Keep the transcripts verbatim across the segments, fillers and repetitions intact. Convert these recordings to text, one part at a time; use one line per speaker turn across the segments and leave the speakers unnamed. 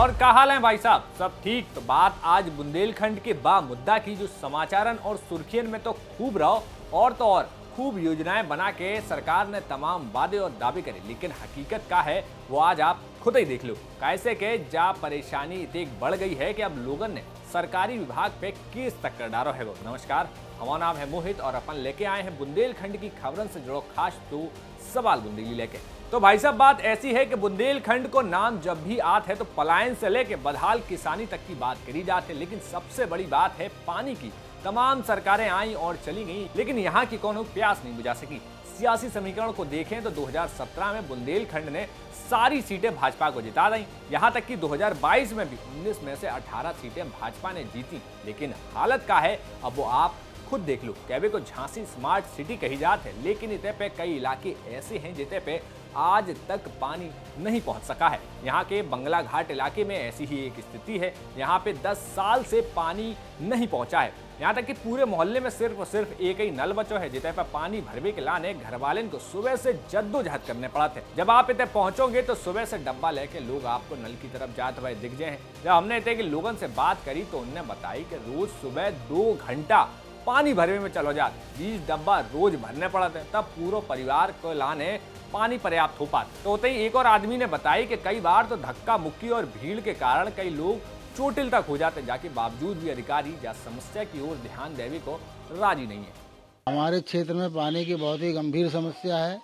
और क्या हाल है भाई साहब, सब ठीक? तो बात आज बुंदेलखंड के बा मुद्दा की, जो समाचारन और सुर्खियन में तो खूब रहो और तो और खूब योजनाएं बना के सरकार ने तमाम वादे और दावे करे, लेकिन हकीकत क्या है वो आज आप खुद ही देख लो। कैसे के जा परेशानी इतनी बढ़ गई है कि अब लोगों ने सरकारी विभाग पे केस तक कर डालो है। वो नमस्कार, हमारा नाम है मोहित और अपन लेके आए हैं बुंदेलखंड की खबरन से जुड़ो खास तो सवाल बुंदेली लेके। तो भाई साहब बात ऐसी है कि बुंदेलखंड को नाम जब भी आते है तो पलायन से लेके बदहाल किसानी तक की बात करी जाती है, लेकिन सबसे बड़ी बात है पानी की। तमाम सरकारें आई और चली गई, लेकिन यहाँ की कोनो प्यास नहीं बुझा सकी। सियासी समीकरण को देखें तो दो हज़ार सत्रह में बुंदेलखंड ने सारी सीटें भाजपा को जिता दी। यहाँ तक कि दो हज़ार बाईस में भी उन्नीस में से अठारह सीटें भाजपा ने जीती, लेकिन हालत क्या है अब वो आप खुद देख लो। कैबे को झांसी स्मार्ट सिटी कही जाती है, लेकिन इतने पे कई इलाके ऐसे हैं जितने पे आज तक पानी नहीं पहुंच सका है। यहाँ के बंगला घाट इलाके में ऐसी ही एक स्थिति है। यहाँ पे दस साल से पानी नहीं पहुंचा है। यहाँ तक कि पूरे मोहल्ले में सिर्फ और सिर्फ एक ही नल बचो है जितने पर पानी भरवे के लाने घर वाले को सुबह से जद्दोजहद करने पड़ा थे। जब आप इतने पहुंचोगे तो सुबह से डब्बा लेके लोग आपको नल की तरफ जाते हुए दिख जाए। जब हमने इतने के लोगों से बात करी तो उन्होंने बताई कि रोज सुबह दो घंटा पानी भरवे में चलो जाते, बीस डब्बा रोज भरने पड़ते, तब पूरे परिवार को लाने पानी पर्याप्त हो पाता। तो होते ही एक और आदमी ने बताई कि कई बार तो धक्का मुक्की और भीड़ के कारण कई लोग चोटिल तक हो जाते, जाके बावजूद भी अधिकारी या समस्या की ओर ध्यान देने को राजी नहीं है।
हमारे क्षेत्र में पानी की बहुत ही गंभीर समस्या है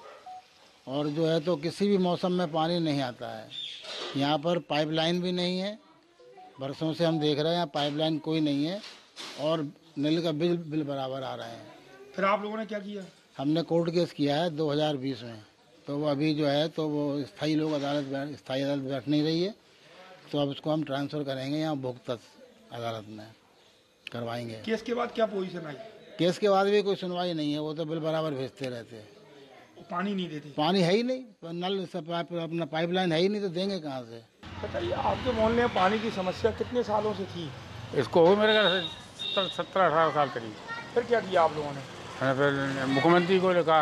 और जो है तो किसी भी मौसम में पानी नहीं आता है। यहाँ पर पाइपलाइन भी नहीं है, बरसों से हम देख रहे हैं यहाँ पाइपलाइन कोई नहीं है और नल का बिल बिल बराबर आ रहे हैं।
फिर आप लोगों ने क्या किया?
हमने कोर्ट केस किया है दो हज़ार बीस में, तो वो अभी जो है तो वो स्थायी लोग अदालत स्थायी अदालत बैठ नहीं रही है, तो अब उसको हम ट्रांसफ़र करेंगे यहाँ भुगता अदालत में करवाएंगे।
केस के बाद क्या पोजीशन आई?
केस के बाद भी कोई सुनवाई नहीं है, वो तो बिल बराबर भेजते रहते हैं।
पानी नहीं देते?
पानी है ही नहीं, नल अपना पाइपलाइन है ही नहीं, तो देंगे कहाँ से?
बताइए, आपके मोहल्ले में पानी की समस्या कितने सालों से थी?
इसको हो मेरे घर से सत्रह अठारह साल करीब।
फिर क्या किया आप लोगों ने?
फिर मुख्यमंत्री को लिखा,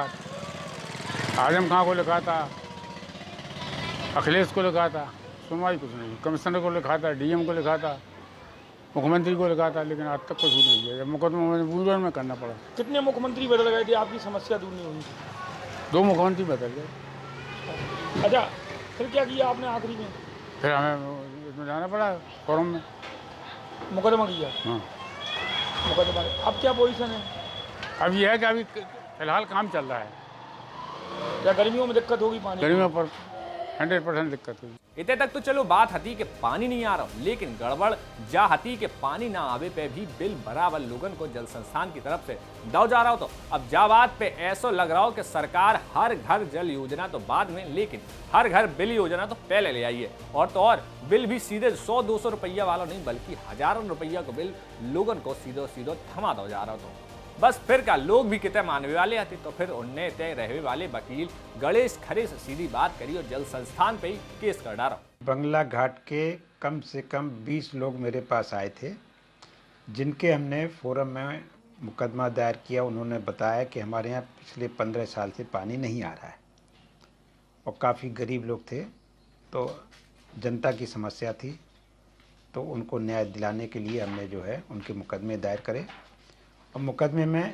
आजम खां को लिखा था, अखिलेश को लिखा था, सुनवाई कुछ नहीं। कमिश्नर को लिखा था, डीएम को लिखा था, मुख्यमंत्री को लिखा था, लेकिन आज तक कुछ नहीं किया। मुकदमा मजबूरन में करना पड़ा।
कितने मुख्यमंत्री बदल गए थे, आपकी समस्या दूर नहीं हुई?
दो मुख्यमंत्री बदल गए।
अच्छा, फिर क्या किया आपने आखिरी में?
फिर हमें इसमें जाना पड़ा फॉरम में,
मुकदमा किया।
हाँ
मुकदमा। अब क्या पोजीशन है?
अब यह है कि अभी फिलहाल काम चल रहा है।
क्या गर्मियों में दिक्कत होगी पानी?
गर्मियों पर हंड्रेड परसेंट दिक्कत हुई।
इतने तक तो चलो बात हती कि पानी नहीं आ रहा, लेकिन गड़बड़ जा हती कि पानी ना आवे पे भी बिल बराबर लोगन को जल संस्थान की तरफ से दाव जा रहा हो। तो अब जा बात पे ऐसा लग रहा हो कि सरकार हर घर जल योजना तो बाद में, लेकिन हर घर बिल योजना तो पहले ले आई है। और तो और बिल भी सीधे सौ दो सौ रुपया वाला नहीं, बल्कि हजारों रुपया को बिल लोगन को सीधो सीधो थमा दो जा रहा हो। तो बस फिर का लोग भी कितने मानवे वाले आते, तो फिर उनने तय रहने वाले वकील गणेश खरे से सीधी बात करी और जल संस्थान पे ही केस कर डाला।
बंगला घाट के कम से कम बीस लोग मेरे पास आए थे, जिनके हमने फोरम में मुकदमा दायर किया। उन्होंने बताया कि हमारे यहाँ पिछले पंद्रह साल से पानी नहीं आ रहा है और काफ़ी गरीब लोग थे, तो जनता की समस्या थी, तो उनको न्याय दिलाने के लिए हमने जो है उनके मुकदमे दायर करे। और मुकदमे में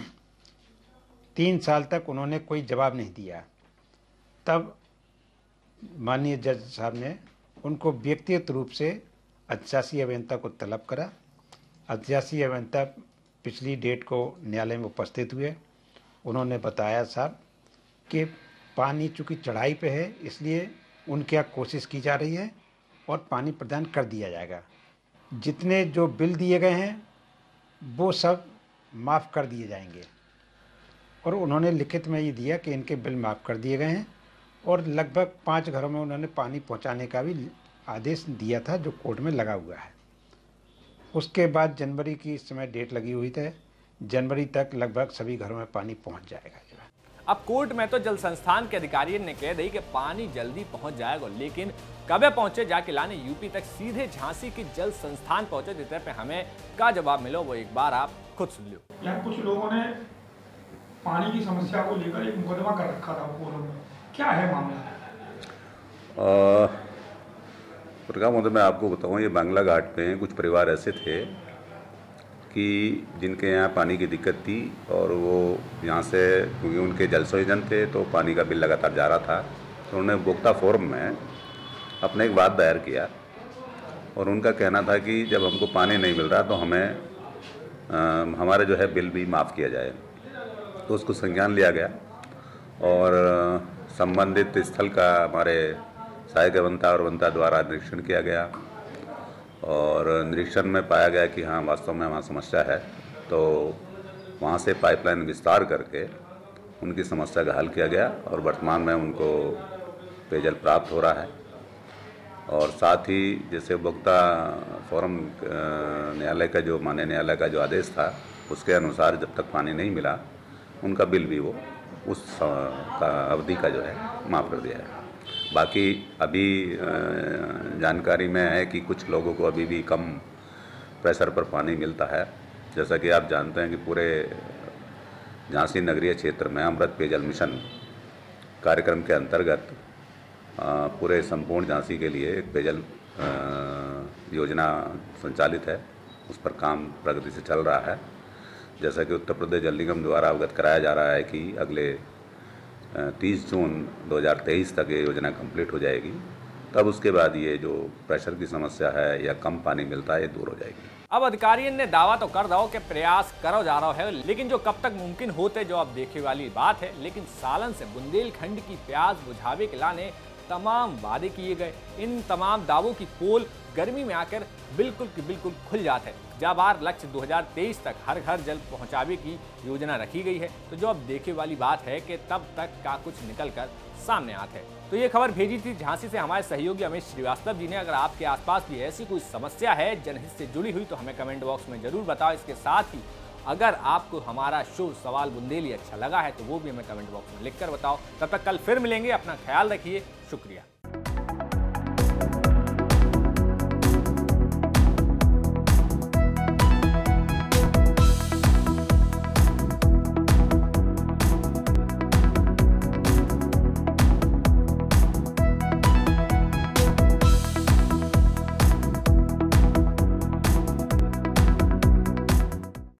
तीन साल तक उन्होंने कोई जवाब नहीं दिया। तब माननीय जज साहब ने उनको व्यक्तिगत रूप से अधिशासी अभियंता को तलब करा। अधिशासी अभियंता पिछली डेट को न्यायालय में उपस्थित हुए। उन्होंने बताया साहब कि पानी चूँकि चढ़ाई पे है, इसलिए उनके यहाँ कोशिश की जा रही है और पानी प्रदान कर दिया जाएगा। जितने जो बिल दिए गए हैं वो सब माफ़ कर दिए जाएंगे। और उन्होंने लिखित में ये दिया कि इनके बिल माफ़ कर दिए गए हैं और लगभग पाँच घरों में उन्होंने पानी पहुंचाने का भी आदेश दिया था, जो कोर्ट में लगा हुआ है। उसके बाद जनवरी की इस समय डेट लगी हुई थी, जनवरी तक लगभग सभी घरों में पानी पहुंच जाएगा।
अब कोर्ट में तो जल संस्थान के अधिकारी ने कह दी कि पानी जल्दी पहुंच जाएगा, लेकिन कब पहुंचे जाके लाने यूपी तक सीधे झांसी के जल संस्थान पहुंचे, जितने पे हमें क्या जवाब मिलो वो एक बार आप खुद सुन लो।
यार कुछ लोगों ने पानी की समस्या को लेकर एक मुकदमा कर रखा था फोरम में, क्या है मामला?
प्रकाश महोदय, मैं आपको बताऊं, ये बांग्ला घाट में कुछ परिवार ऐसे थे कि जिनके यहाँ पानी की दिक्कत थी और वो यहाँ से, क्योंकि उनके जल संयोजन थे तो पानी का बिल लगातार जा रहा था, तो उन्होंने उपभोक्ता फोरम में अपने एक बात दायर किया और उनका कहना था कि जब हमको पानी नहीं मिल रहा तो हमें आ, हमारे जो है बिल भी माफ़ किया जाए। तो उसको संज्ञान लिया गया और संबंधित स्थल का हमारे सहायक अभियंता और अभियंता द्वारा निरीक्षण किया गया और निरीक्षण में पाया गया कि हाँ वास्तव में वहाँ समस्या है, तो वहाँ से पाइपलाइन विस्तार करके उनकी समस्या का हल किया गया और वर्तमान में उनको पेयजल प्राप्त हो रहा है। और साथ ही जैसे उपभोक्ता फोरम न्यायालय का जो माननीय न्यायालय का जो आदेश था उसके अनुसार जब तक पानी नहीं मिला उनका बिल भी वो उस का अवधि का जो है माफ़ कर दिया है। बाकी अभी जानकारी में है कि कुछ लोगों को अभी भी कम प्रेशर पर पानी मिलता है। जैसा कि आप जानते हैं कि पूरे झांसी नगरीय क्षेत्र में अमृत पेयजल मिशन कार्यक्रम के अंतर्गत पूरे संपूर्ण झांसी के लिए एक पेयजल योजना संचालित है, उस पर काम प्रगति से चल रहा है। जैसा कि उत्तर प्रदेश जल निगम द्वारा अवगत कराया जा रहा है कि अगले तीस जून दो हज़ार तेईस तक ये योजना कंप्लीट हो जाएगी, तब उसके बाद ये जो प्रेशर की समस्या है या कम पानी मिलता है ये दूर हो जाएगी।
अब अधिकारियों ने दावा तो कर दो कि प्रयास करो जा रहा है, लेकिन जो कब तक मुमकिन होते जो अब देखे वाली बात है। लेकिन सालन से बुंदेलखंड की प्यास बुझावे के लाने तमाम वादे किए गए। इन तमाम दावों की पोल गर्मी में आकर बिल्कुल की बिल्कुल खुल जाते हैं। जाबार लक्ष्य दो हज़ार तेईस तक हर घर जल पहुंचावे की योजना रखी गई है। तो जो अब देखे वाली बात है कि तब तक का कुछ निकल कर सामने आते हैं। तो ये खबर भेजी थी झांसी से हमारे सहयोगी अमित श्रीवास्तव जी ने। अगर आपके आसपास भी ऐसी कोई समस्या है जनहित से जुड़ी हुई तो हमें कमेंट बॉक्स में जरूर बताओ। इसके साथ ही अगर आपको हमारा शो सवाल बुंदेली अच्छा लगा है तो वो भी हमें कमेंट बॉक्स में लिखकर बताओ। तब तक कल फिर मिलेंगे, अपना ख्याल रखिए, शुक्रिया।